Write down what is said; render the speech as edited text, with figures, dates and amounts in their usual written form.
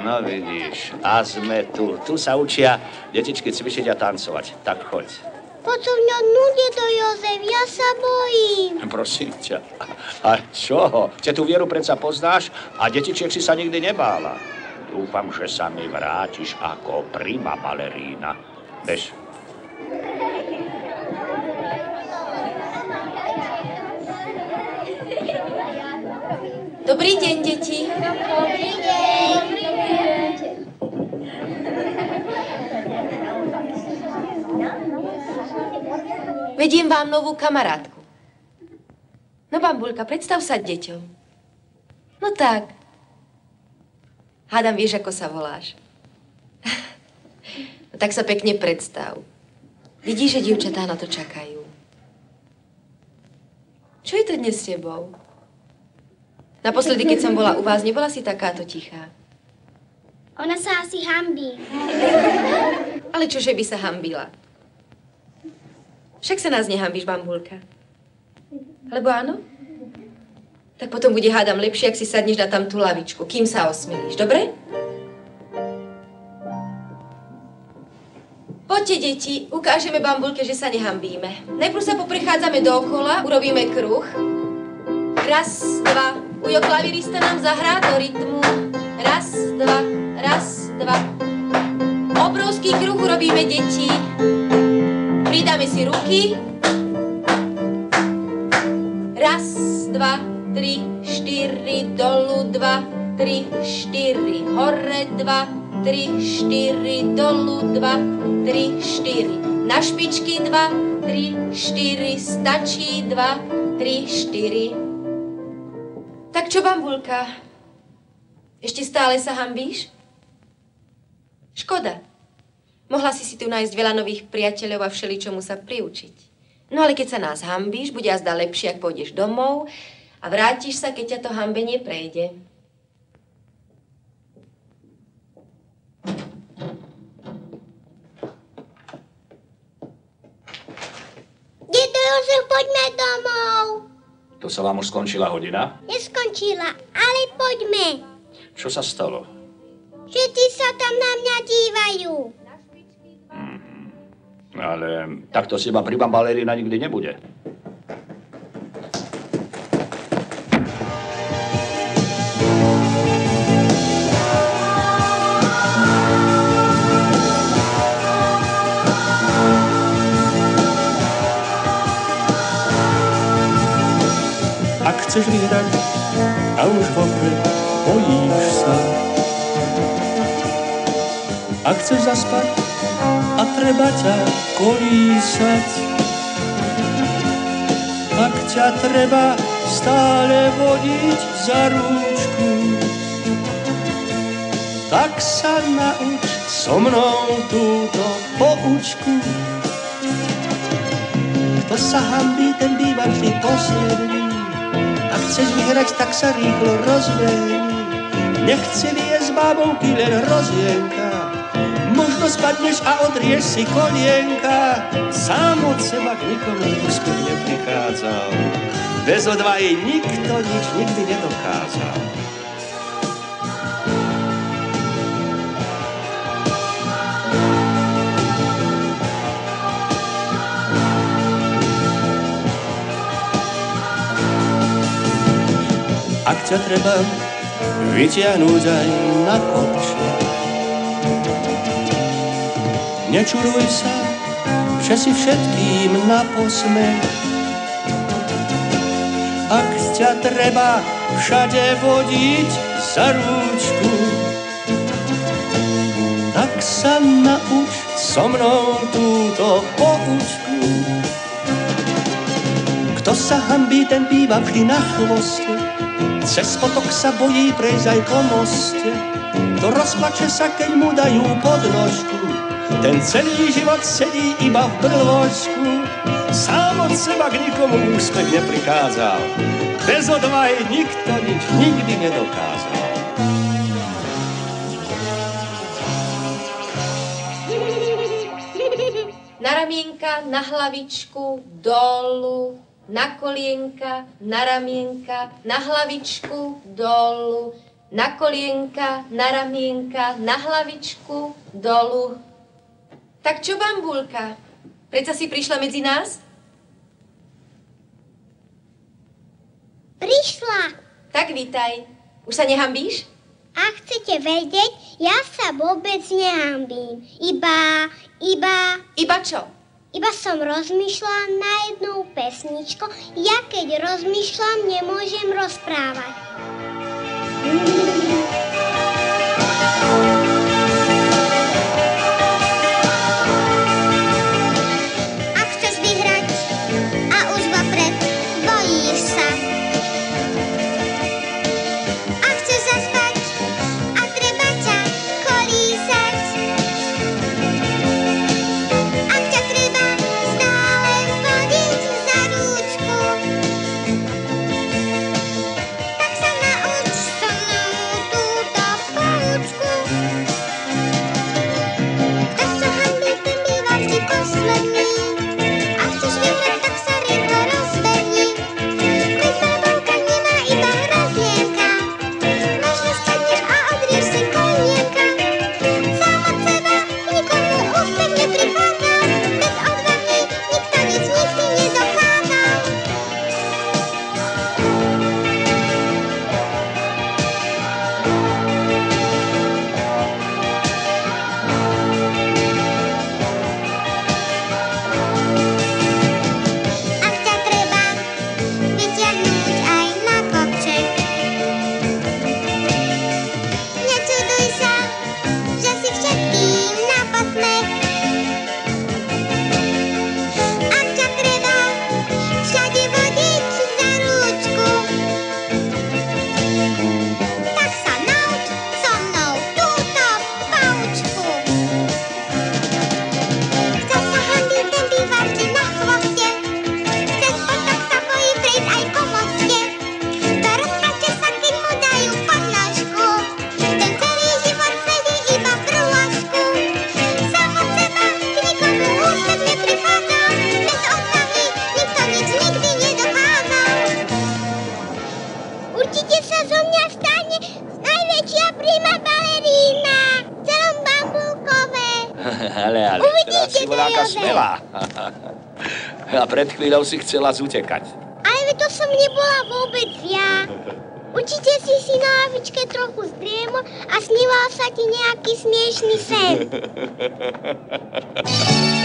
No vidíš, a sme tu. Tu sa učia detičky cvičiť a tancovať. Tak choď. Poď so mňa do Jozef, ja sa bojím. Prosím ťa. A čo? Te tú Vieru predsa poznáš a detičiek si sa nikdy nebála. Dúfam, že sa mi vrátiš ako prima balerína. Bež. Dobrý deň, deti. Dobrý deň. Vediem vám novú kamarátku. No, Bambulka, predstav sa deťom. No tak. Hádam, vieš, ako sa voláš. No tak sa pekne predstav. Vidíš, že dievčatá na to čakajú. Čo je to dnes s tebou? Naposledy, keď som bola u vás, nebola si takáto tichá. Ona sa asi hanbí. Ale čože by sa hanbila? Však sa nás nehanbíš, Bambulka. Alebo áno? Tak potom bude, hádam, lepšie, ak si sadneš na tam tú lavičku, kým sa osmilíš, dobre? Poďte, deti, ukážeme Bambulke, že sa nehanbíme. Najprv sa poprechádzame dookola, urobíme kruh. Raz, dva. Ujo, klavirista nám zahrá do rytmu. Raz, dva. Obrovský kruh urobíme, deti. Pridáme si ruky. Raz, dva, tri, štyri, dolu, dva, tri, štyri, hore, dva, tri, štyri, dolu, dva, tri, štyri. Na špičky, dva, tri, štyri, stačí, dva, tri, štyri. Tak čo, Bambulka? Ešte stále sa hanbíš? Škoda. Mohla si tu nájsť veľa nových priateľov a všeličomu sa priučiť. No ale keď sa nás hanbíš, bude azda lepšie, ak pôjdeš domov a vrátiš sa, keď ťa to hanbenie prejde. Dedo Jozef, poďme domov. To sa vám už skončila hodina? Neskončila, ale poďme. Čo sa stalo? Všetci sa tam na mňa dívajú. Ale takto si ma prima balerína nikdy nebude. Ak chceš vyhrať a už vopred bojíš sa. Ak chceš zaspať a treba ťa kolísať. Ak ťa treba stále vodiť za rúčku, tak sa nauč so mnou túto poučku. Kto sa hanbí, ten býva vždy posledný. Ak chceš vyhrať, tak sa rýchlo rozbehni. Nechce viesť bábovky len hrozienka. Možno spadneš a odrieš si kolienka. Sám od seba k nikomu úspech neprichádzal. Bez odvahy nikto nič nikdy nedokázal. Ak ťa treba vytiahnuť aj na kopče, nečuruj sa, že si všetkým na posmech. Ak ťa treba všade vodiť za rúčku, tak sa nauč so mnou túto poučku. Kto sa hanbí, ten býva vždy na chvoste. Cez potok sa bojí prejsť aj po moste. To rozplače sa, keď mu dajú podnožku. Ten celý život sedí iba v brložku. Sám od seba k nikomu úspech neprichádzal. Bez odvahy nikto nič nikdy nedokázal. Na ramienka, na hlavičku, dolu. Na kolienka, na ramienka, na hlavičku, dolu, Na kolienka, na ramienka, na hlavičku, dolu. Tak čo, bambulka? Predsa si prišla medzi nás? Prišla. Tak vítaj. Už sa nehambíš? A chcete vedieť, ja sa vôbec nehambím. Iba čo? Iba som rozmýšľala na jednou pesničku. Ja keď rozmýšľam, nemôžem rozprávať. Ak chceš vyhrať a už vopred bojíš sa. Ak chceš zaspať a treba ťa kolísať. Ak ťa treba stále vodiť za rúčku, tak sa nauč so mnou túto poučku. Kto sa hanbí, ten býva vždy posledný. Ak chceš vyhrať, tak sa rýchlo rozbehni. Veď bábovka nemá iba hrozienka. Možno spadneš a odrieš si kolienka. Sám od seba k nikomu úspech neprichádza. Bez odvahy nikto nic nikdy nedokázal. Ak ťa treba vyťahnuť aj na kopček, nečuduj sa, že si všetkým na posmech. Ak ťa treba všade vodiť za rúčku, tak sa nauč so mnou túto poučku. Kto sa hanbí, ten býva vždy na chvoste. Chce spať, tak sa bojí prejsť aj po moste. Kto rozplače sa, keď mu dajú podnožku, ten celý život sedí iba v brôžku. Sám od seba k nikomu úspech neprichádza. Bez odvahy nikto nič nikdy nedokázal. Určite sa zo mňa stane najväčšia prima balerína v celom Bambulkove. Ale, teraz si bola aká smelá. A pred chvíľou si chcela zutekať. Ale veď to som nebola vôbec ja. Určite si na lavičke trochu zdriemol a sníval sa ti nejaký smiešný sen.